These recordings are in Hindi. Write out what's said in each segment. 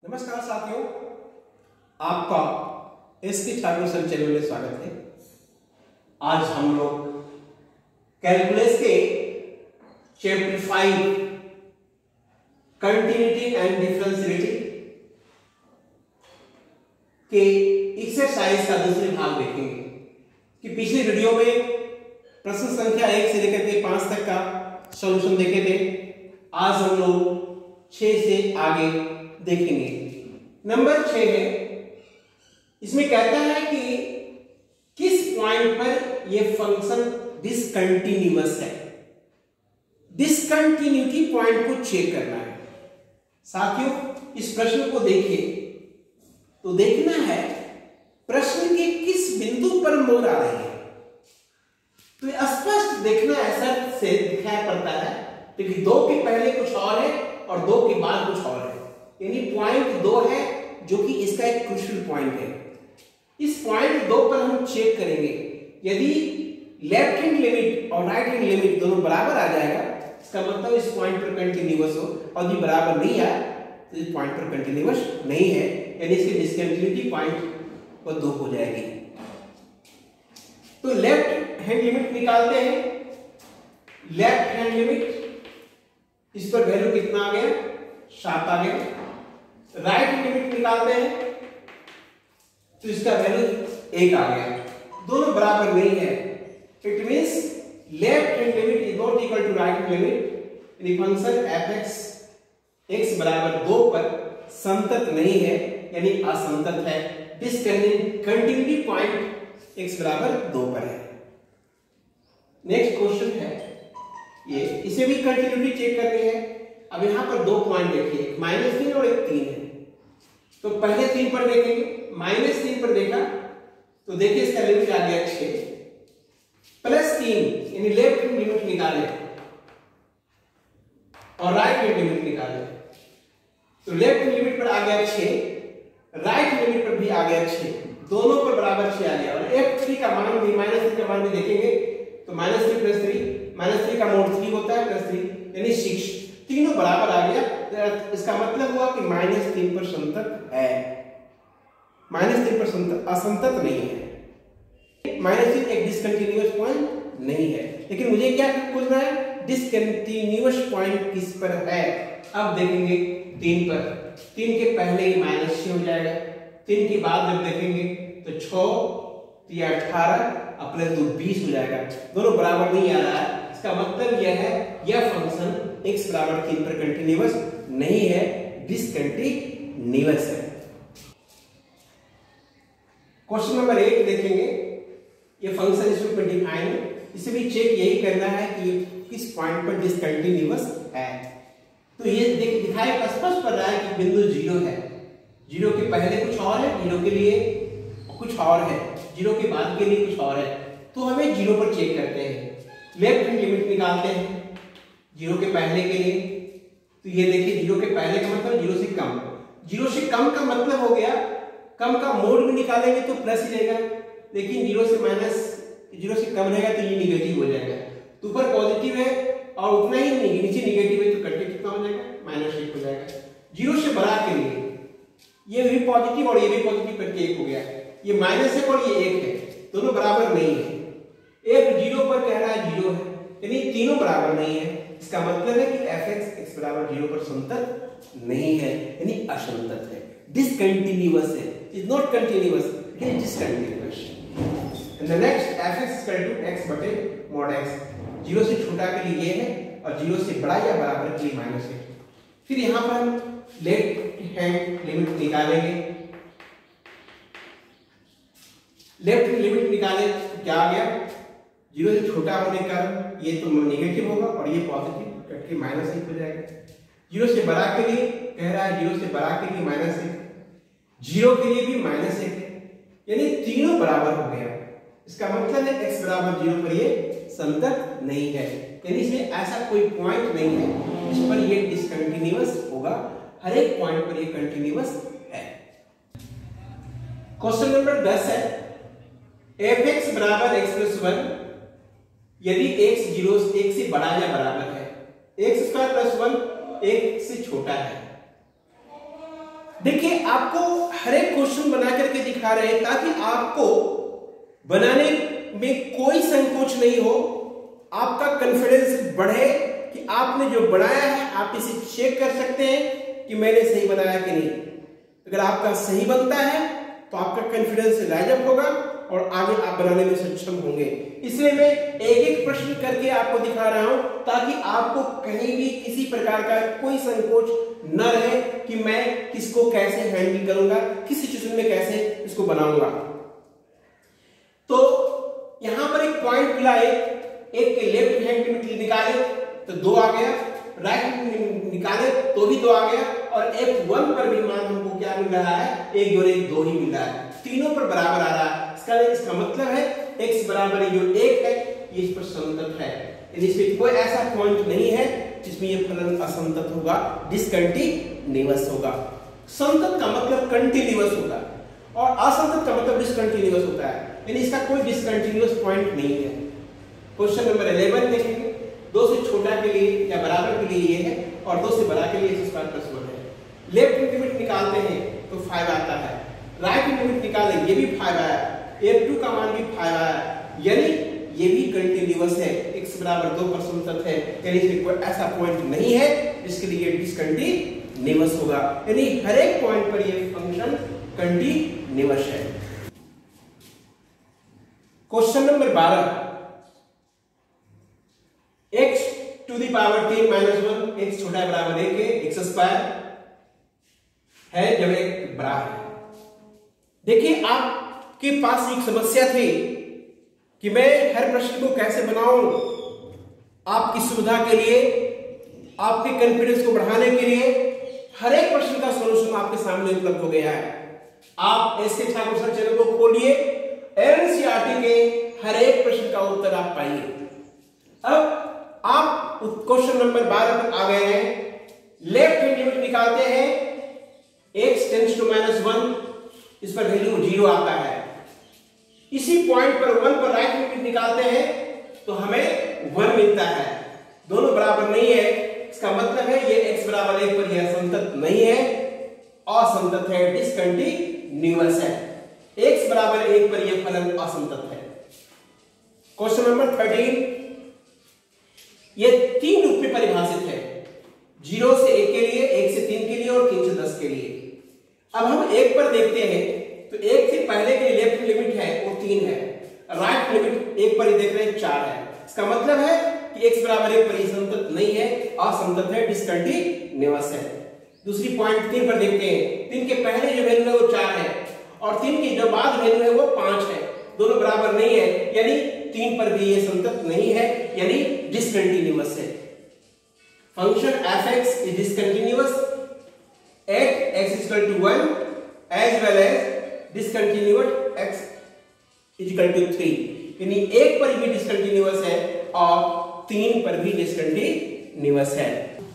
नमस्कार साथियों, आपका एसके ठाकुर सर चैनल में स्वागत है। आज हम लोग कैलकुलस के चैप्टर 5 कंटिन्यूटी एंड डिफरेंशिएबिलिटी के एक्सरसाइज का दूसरे भाग देखेंगे कि पिछले वीडियो में प्रश्न संख्या 1 से लेकर के 5 तक का सॉल्यूशन देखे थे। आज हम लोग 6 से आगे देखेंगे। नंबर 6 है, इसमें कहता है कि किस पॉइंट पर यह फंक्शन डिसकंटिन्यूअस है। डिसकंटिन्यूटी पॉइंट को चेक करना है। साथियों, इस प्रश्न को देखिए तो देखना है प्रश्न के किस बिंदु पर मोड़ आ रही है। तो स्पष्ट देखना ऐसा से दिखाई पड़ता है क्योंकि 2 के पहले कुछ और है और 2 के बाद कुछ और है, यानी पॉइंट 2 है जो कि इसका एक क्रूशियल पॉइंट है। इस पॉइंट 2 पर हम चेक करेंगे, यदि लेफ्ट हैंड लिमिट और राइट हैंड लिमिट दोनों बराबर आ जाएगा, इसका मतलब इस पॉइंट पर कंटिन्यूअस हो, और यदि बराबर नहीं आया तो इस पॉइंट पर कंटिन्यूअस नहीं है, यानी इसकी डिसकंटिन्यूटी पॉइंट पर 2 हो जाएगी। तो लेफ्ट हैंड लिमिट निकालते हैं। लेफ्ट हैंड लिमिट, इस पर वैल्यू कितना आ गया? 7 आ गया। राइट हैंड लिमिट निकालते हैं तो इसका वैल्यू 1 आ गया। दोनों बराबर नहीं है। It means left hand limit is not equal to right hand limit. यानी फंक्शन fx x बराबर 2 पर संतत नहीं है, यानी असंतत है। डिसकंटिन्यूटी पॉइंट x बराबर 2 पर है। नेक्स्ट क्वेश्चन है ये, इसे भी कंटिन्यूटी चेक करनी है। अब यहां पर 2 पॉइंट देखिए, एक -3 और एक 3 है। तो पहले 3 पर देखेंगे। -3 पर देखा तो देखिए इसका लिमिट आ गया 6 +3, यानी लेफ्ट हैंड लिमिट निकाले और राइट हैंड लिमिट निकाले। तो लेफ्ट हैंड लिमिट पर आ गया 6, राइट हैंड लिमिट पर भी आ गया 6, दोनों पर बराबर 6 आ गया। और f3 का मान भी, -3 का मान भी देखेंगे तो -3 + 3, -3 का मोड 3 होता है, +3 यानी 6, तीनों बराबर आ गया। तो इसका मतलब हुआ कि -3 पर संतत है, -3 पर असंतत नहीं है। -3 एक डिसकंटिन्यूअस पॉइंट नहीं है। लेकिन मुझे क्या पूछना है? डिसकंटिन्यूअस पॉइंट किस पर है। अब देखेंगे 3 पर। 3 के पहले ही -6 हो जाएगा। 3 के बाद जब देखेंगे तो 6 या 18 + 2 20 हो जाएगा। दोनों बराबर नहीं आ रहा है। इसका मतलब यह है यह फंक्शन x बराबर 3 पर कंटिन्यूअस नहीं है, डिसकंटिन्यूअस है। क्वेश्चन नंबर 8 देखेंगे। ये फंक्शन इस रूप में डिफाइन है। इसे भी चेक यही करना है कि किस पॉइंट पर डिसकंटिन्यूअस है। तो ये दिखाई स्पष्ट पड़ रहा है कि बिंदु 0 है। 0 के पहले कुछ और है, 0 के लिए कुछ और है, 0 के बाद के लिए कुछ और है। तो हमें 0 पर चेक करते हैं। लेफ्ट हैंड लिमिट निकालते हैं 0 के पहले के लिए। तो ये देखिए 0 के पहले का मतलब 0 से कम। 0 से कम का मतलब हो गया, कम का मोड भी निकालेंगे तो प्लस ही रहेगा, लेकिन 0 से कम रहेगा तो ये निगेटिव हो जाएगा। तो ऊपर पॉजिटिव है और उतना ही नहीं, नीचे निगेटिव है, तो कट के कितना हो जाएगा? -1 हो जाएगा। 0 से बड़ा के लिए ये भी पॉजिटिव और ये भी पॉजिटिव करके 1 हो गया। ये -1 और ये 1 है, दोनों बराबर नहीं है। एक 0 पर कह रहा है 0 है, यानी तीनों बराबर नहीं है। इसका मतलब है कि fx x बराबर 0 पर संतत नहीं है, यानी असंतत है, डिसकंटिन्यूअस है। Is not continuous, it is discontinuous. And the next fx x बटे mod x। 0 से छोटा के लिए ये है और 0 से बड़ा या बराबर के लिए -1। फिर यहां पर हम लेफ्ट हैंड लिमिट निकालेंगे। लेफ्ट हैंड लिमिट निकाले तो क्या आ गया? 0 से छोटा होने का ये तो नेगेटिव होगा और ये पॉजिटिव, कट के -1 हो जाएगा। 0 से बड़ा के लिए कह रहा है, 0 से बड़ा के लिए -1, 0 के लिए भी -1 है, यानी तीनों बराबर हो गया। इसका मतलब है x बराबर 0 पर ये संतत नहीं है, यानी इसमें ऐसा कोई पॉइंट नहीं है जिस पर ये डिसकंटिन्यूअस होगा। हर एक पॉइंट पर ये कंटिन्यूअस है। क्वेश्चन नंबर 10 है, fx बराबर x + 1 यदि x 1 से बड़ा या बराबर है, x² + 1 1 से छोटा है, देखिए आपको हर एक क्वेश्चन बना करके दिखा रहे हैं ताकि आपको बनाने में कोई संकोच नहीं हो, आपका कॉन्फिडेंस बढ़े कि आपने जो बनाया है आप इसे चेक कर सकते हैं कि मैंने सही बनाया कि नहीं। अगर आपका सही बनता है तो आपका कॉन्फिडेंस राइज अप होगा और आगे आप बनाने में सक्षम होंगे। इसलिए मैं एक एक प्रश्न करके आपको दिखा रहा हूं ताकि आपको कहीं भी किसी प्रकार का कोई संकोच न रहे कि मैं किसको कैसे हैंडल करूंगा, किस सिचुएशन में कैसे इसको बनाऊंगा। तो यहां पर एक पॉइंट मिला है, एक लेफ्ट हैंड लिमिट निकाले तो 2 आ गया, राइट हैंड निकाले तो भी 2 आ गया, और F1 पर भी मान हमको क्या मिल रहा है, 1 जोड़े 2 ही मिल रहा है, तीनों पर बराबर आ रहा है। इसका मतलब है x बराबर जो 1 है ये इस पर संतत है, यानी इसमें कोई ऐसा पॉइंट नहीं है जिसमें ये फलन असंतत होगा, डिसकंटीन्यूअस होगा। संतत का मतलब कंटीन्यूअस होगा और असंतत का मतलब डिसकंटीन्यूअस होता है, यानी इसका कोई डिसकंटीन्यूअस पॉइंट नहीं है। क्वेश्चन नंबर 11 देखेंगे। 2 से छोटा के लिए या बराबर के लिए ये है और 2 से बड़ा के लिए x² + 1 है। लेफ्ट लिमिट निकालते हैं तो 5 आता है, राइट लिमिट निकालें ये भी 5 आया, F2 का मान भी 5 आया, यानी ये भी कंटीन्यूअस है, x बराबर 2 पर संतत है, यानी इसमें कोई ऐसा पॉइंट नहीं है जिसके लिए डिसकंटीन्यूअस होगा, यानी हर एक पॉइंट पर ये फंक्शन कंटीन्यूअस है। Question number 12, x to the power 10 - 1, x छोटा है बराबर 1 है, x² है जब एक बराबर है। देखिए आपके पास एक समस्या थी कि मैं हर प्रश्न को कैसे बनाऊं, आपकी सुविधा के लिए, आपके कॉन्फिडेंस को बढ़ाने के लिए हर एक प्रश्न का सॉल्यूशन आपके सामने उपलब्ध हो गया है। आप एसके ठाकुर सर चैनल को खोलिए, एनसीईआरटी के हर एक प्रश्न का उत्तर आप पाइए। अब आप क्वेश्चन नंबर 12 पर आ गए हैं। लेफ्ट हैंड लिमिट निकालते हैं, x टेंड्स टू -1, इस पर वैल्यू 0 आता है। इसी पॉइंट पर 1 पर राइट लिमिट निकालते हैं तो हमें 1 मिलता है, दोनों बराबर नहीं है, इसका मतलब है ये x बराबर 1 पर यह संतत नहीं है, असंतत है, डिसकंटीन्यूअस है। x बराबर 1 पर यह फलन असंतत है। क्वेश्चन नंबर 13, ये 3 रूप में परिभाषित है, 0 से 1 के लिए, 1 से 3 के लिए और 3 से 10 के लिए। अब हम 1 पर देखते हैं तो 1 से पहले के लेफ्ट लिमिट है वो 3 है, राइट लिमिट 1 पर ही देख रहे हैं 4 है, इसका मतलब है कि x बराबर 1 पर ये संतत नहीं है, असंतत है, डिसकंटीन्यूअस है। दूसरी पॉइंट 3 पर देखते हैं, 3 के पहले जो वैल्यू है वो 4 है और 3 की जो बाद वैल्यू है वो 5 है, दोनों बराबर नहीं है, यानी 3 पर भी ये संतत नहीं है, यानी डिसकंटीन्यूअस है। Function f(x) is discontinuous at x = 1 as well as discontinuous x = 3, यानी 1 पर भी डिसकंटीन्यूअस है और 3 पर भी डिसकंटीन्यूअस है।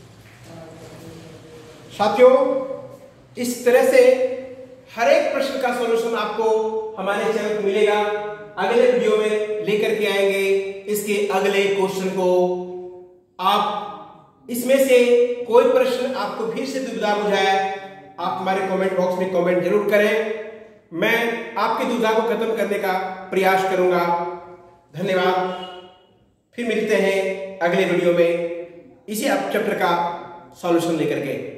साथियों, इस तरह से हर एक प्रश्न का सॉल्यूशन आपको हमारे चैनल पर मिलेगा। अगले वीडियो में लेकर के आएंगे इसके अगले क्वेश्चन को। आप इसमें से कोई प्रश्न आपको फिर से दुविधा बुझाए, आप हमारे कमेंट बॉक्स में कमेंट जरूर करें, मैं आपकी दुविधा को खत्म करने का प्रयास करूंगा। धन्यवाद। फिर मिलते हैं अगले वीडियो में इसी चैप्टर का सॉल्यूशन लेकर के।